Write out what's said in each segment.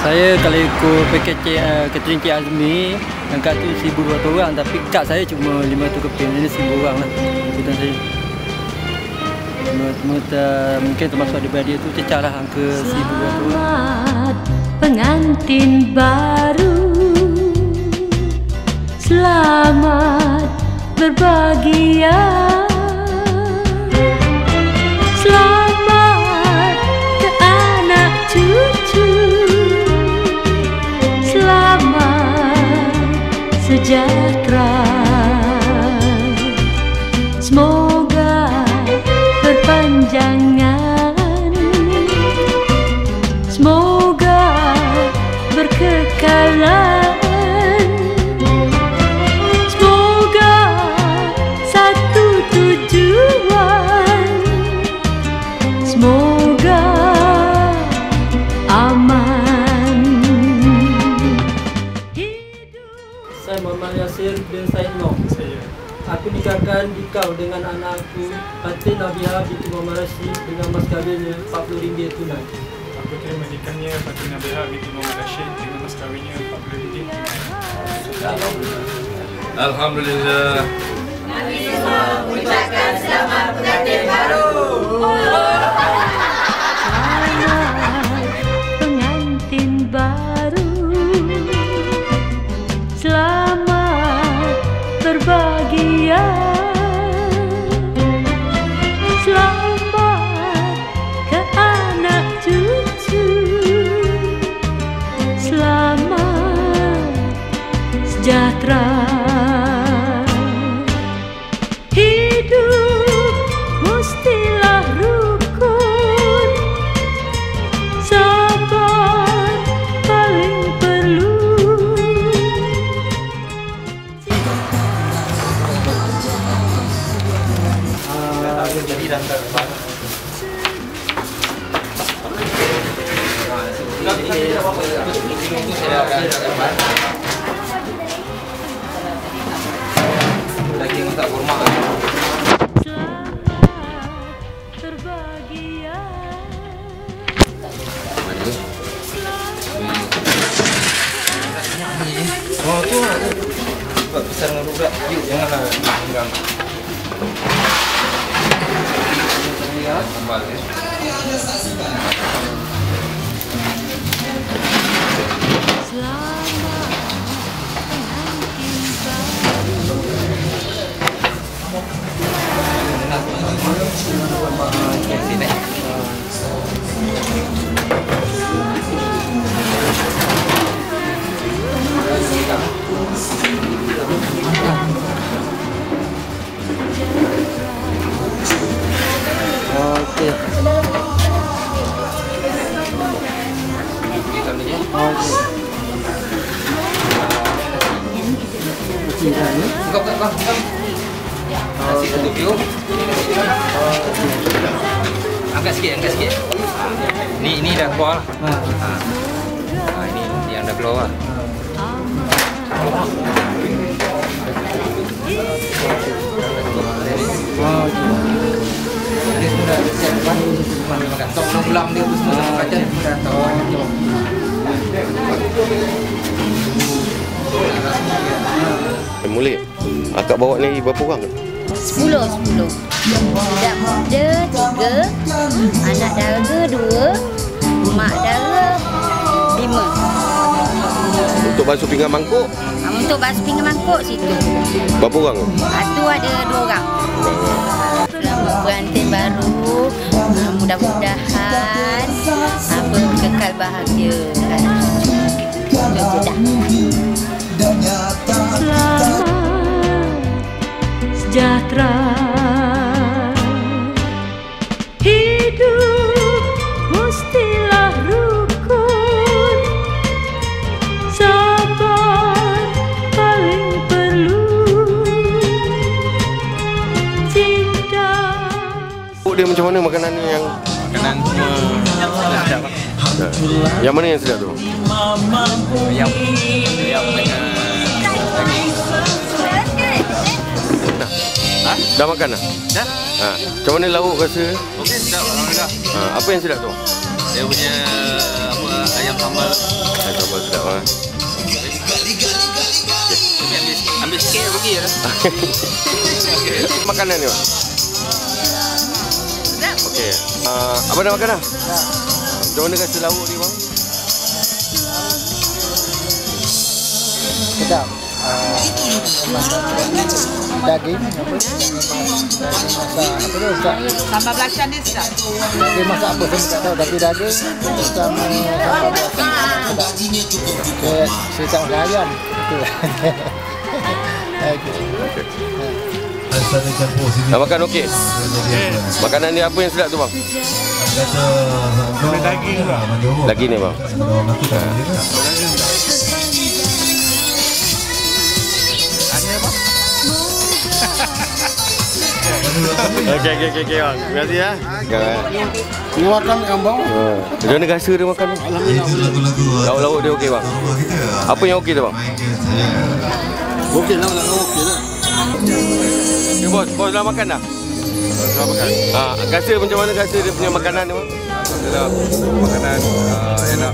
Saya kalau ikut pakej catering Cik Azmi, angkat tu 1,200 orang, tapi kad saya cuma 500 keping. Ini 1,000 orang lah ikutan saya. Mungkin termasuk adik-beradik tu cecah lah angka 1,200 orang. Selamat pengantin baru, selamat berbahagia. Selamat ke anak cucu, selamat sejahtera. Semoga berpanjangan, semoga berkekalan, semoga satu tujuan, semoga aman. Saya Muhammad Yasir bin Said Noh. Aku nikahkan dikau dengan anakku Fatin Nabiha binti Muhammad Rashid dengan mas kahwinnya RM40 tunai. Aku terima nikahnya Fatin Nabiha binti Muhammad Rashid dengan mas kahwinnya RM40 tunai. Alhamdulillah. Kami semua mengucapkan selamat pengantin baru. Selamat pengantin baru, selamat berbahagia, selamat ke anak cucu, selamat sejahtera. Hidup mestilah rukun, sabar paling perlu. Jadi dah terbang. Daging tak kurma. Selamat berbahagia. Oh tu. Buat besar dengan budak. Yuk janganlah enggam. Kembali. Okey. Buka. Nasi satu kilo. Angkat sikit. Ni dah keluar lah. Ini yang dah keluar lah. Dia sudah siap makan. Tok belang dia tu semua kacang dah tahu. Mulai. Akak bawa ni berapa orang? 10. Budak muda 3, anak dara 2, mak dara 5. Untuk basuh pinggan mangkuk? Untuk basuh pinggan mangkuk situ. Berapa orang? Tu ada 2 orang. Selamat pengantin baru. Mudah-mudahan kekal bahagia. Itu je dah. Selamat sejahtera. Hidup mestilah rukun, sabar paling perlu, cinta. Dia macam mana makanan ni yang? Makanan semua sedap. Yang mana yang sedap tu? Ayam dengan daging. Dah makan dah? Dah. Macam mana lauk rasa? Okey, sedap alhamdulillah. Apa yang sedap tu? Dia punya ayam ayam sambal. Ayam sambal sedap lah. Ambil sikit pergi lah. Makanan ni, Pak? Okey. Apa nak makan dah? Macam mana rasa lauk ni, Bang? Sedap. Daging apa? Masak apa tu? Sambal belacan dia sedap. Dia masak apa saya tak tahu, tapi daging sama sambal belacan sedap. Saya tak makan ayam. Nak makan okey? Makanan ni apa yang sedap tu, Bang? Daging lah. Daging ni, Bang. Okey, Bang. Terima kasih ya. Ni makan ambang. Macam mana rasa dia makan? Lauk-lauk dia okey, Bang? Apa yang okey tu, Bang? Okey lah, okey lah. Okay, bos dah makan dah? Dah makan. Rasa macam mana rasa dia punya makanan ni, Bang? Adalah makanan enak.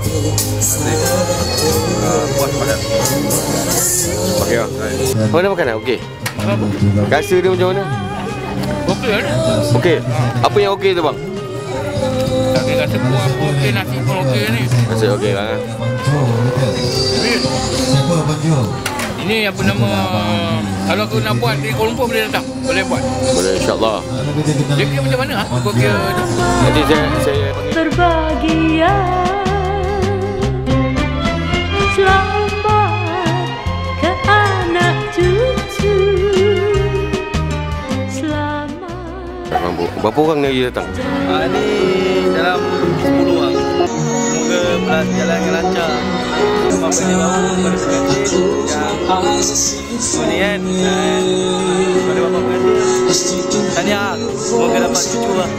Puas makan. Okey, Bang. Mana makan dah? Okey. Rasa dia macam mana? Okey lah. Okey. Apa yang okey tu, Bang? Tapi rasa kuah pun okey, nasi pun okey ni. Rasa okey lah. Ini apa nama, kalau aku nak buat di Kuala Lumpur boleh datang? Boleh buat? Boleh, insyaAllah. Dia kira macam mana? Aku kira nanti saya berbahagia selamat ke anak cucu selamat. Berapa orang ni datang? Ni dalam 10 orang. Semoga berjalan dengan lancar. Sebab benda baru pada pengantin yang ni kan. Pada bapa pengantin tahniah. Semoga dapat cucu lah.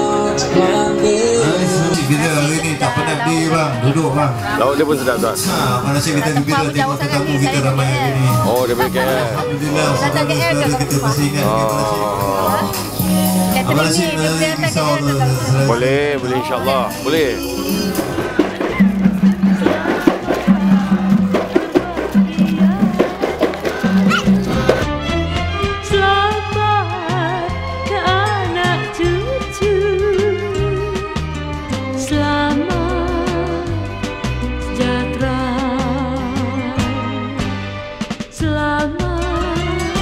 Kita hari ni tak penat di bang, duduk bang. Lauk dia pun sedap tak? Mana sih kita gembira tengok tetamu kita ramai hari ni. Oh, dia pergi KL. Alhamdulillah, saudara-saudara kita bersihkan. Apa nasib risau tu? Boleh insyaAllah. Boleh. Selamat ke anak cucu selamat sejahtera selamat.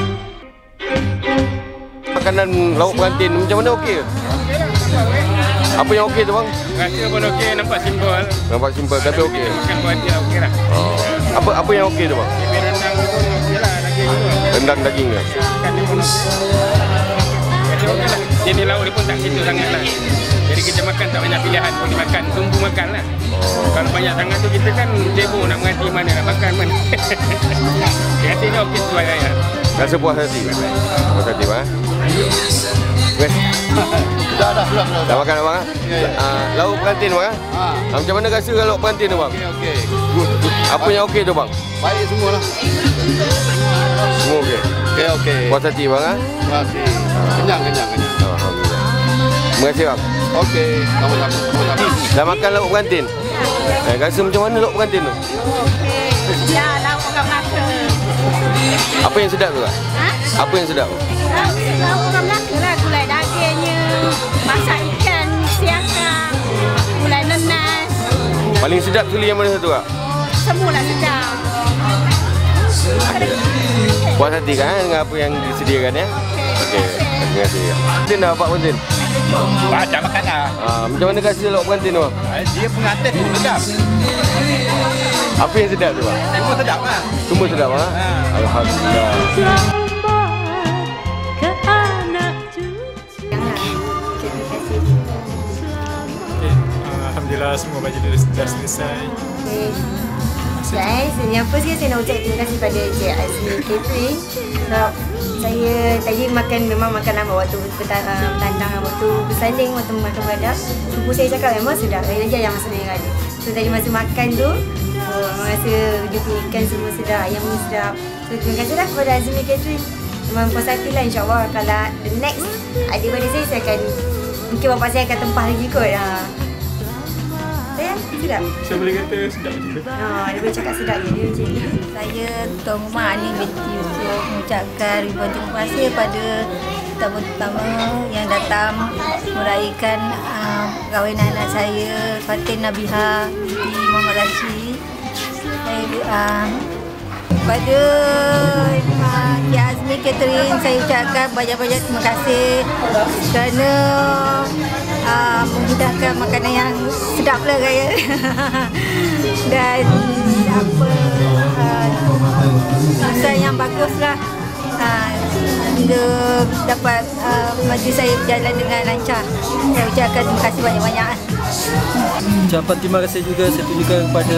Makanan lauk pengantin macam mana, okey ke? Apa yang okey tu, Bang? rasa pun okey, nampak simple. Nampak simple tapi okey. Makan buat dia okey lah. Apa yang okey tu, Bang? Tapi rendang tu pun okey lah, daging tu. Rendang daging ke? Kan dia pun okey lah. Jenis lauk dia pun tak gitu sangat lah. Jadi kita makan tak banyak pilihan pun dimakan, tunggu makan lah. Kalau banyak sangat tu kita kan sibuk nak mengerti mana nak makan mana. Rasanya okey sesuai saya. Rasa puas hati? Puas hati, Bang? Dah. Dah makan, Abang? Lauk pengantin, Bang? Macam mana rasa lauk pengantin tu, Bang? Okey. Good. Apa yang okey tu, Bang? Baik semua lah. Semua okey? Okey. Puas hati, Bang? Terima kasih. Kenyang. Alhamdulillah. Terima kasih, Bang. Okey. Sama-sama. Dah makan lauk pengantin? Rasa macam mana lauk pengantin tu? Ya, lauk orang Melaka. Apa yang sedap tu, Kak? Apa yang sedap? Lauk orang Melaka lah. Gulai dagingnya, masak ikan siangkang, gulai nenas. Paling sedap sekali yang mana satu, Kak? Semualah sedap. Puas hati kan dengan apa yang disediakan, ya? Okey. Terima kasih. Pengantin dah, Pak Pengantin? Dah makan dah. Macam mana rasa lauk pengantin tu, Bang? Dia pengantin pun sedap. Apa yang sedap tu, Bang? Semua sedap lah. Semua sedap, Bang? Alhamdulillah. Selamat ke anak cucu. Alhamdulillah semua baju dah selesai. Guys, yang first saya nak ucap terima kasih pada Cik Azmi Catering sebab saya tadi memang makan lama waktu bertandang, waktu bersanding, waktu makan beradab. Sepupu saya cakap memang sedap, lagi ayam masa yang ada. So tadi masa makan tu, memang rasa jupi ikan semua sedap, ayam pun sedap. So terima kasihlah kepada Azmi Catering. Memang puas hati lah, insyaAllah kalau the next adik-adik saya akan, mungkin bapak saya akan tempah lagi kot. Saya Sedap? Saya boleh kata sedap juga. Dia boleh cakap sedap je dia macam ni. Saya Tuan Rumah Ani binti Yusuf mengucapkan ribuan terima kasih pada tetamu-tetamu yang datang meraihkan kahwinan anak saya Fatin Nabiha binti Muhammad Rashid. Pada Cik Azmi Catering saya ucapkan banyak-banyak terima kasih kerana menghidangkan makanan yang sedap lah gaya dan usaha yang bagus lah hingga dapat majlis saya berjalan dengan lancar. Saya ucapkan terima kasih banyak-banyak. Ucapan terima kasih juga saya tunjukkan kepada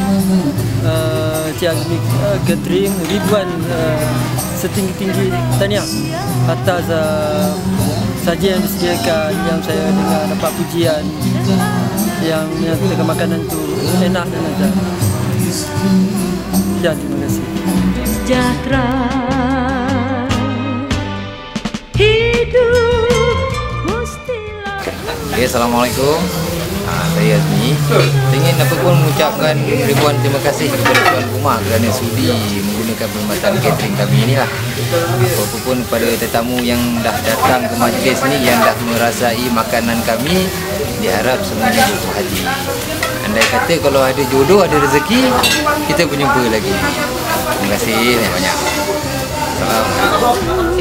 Cik Azmi Catering ribuan setinggi-tinggi tahniah atas sajian yang disediakan, yang saya dengar dapat pujian yang menyatakan makanan tu enak dan lezat. Ya, terima kasih. Sejahtera hidup mestilah. Okay, Assalamualaikum. Saya Azmi. Saya ingin mengucapkan ribuan terima kasih kepada tuan rumah kerana sudi menggunakan perkhidmatan catering kami inilah. Apapun kepada tetamu yang dah datang ke majlis ni, yang dah merasai makanan kami, diharap semuanya berpuas hati. Andai kata kalau ada jodoh, ada rezeki, kita berjumpa lagi. Terima kasih banyak-banyak. Assalamualaikum.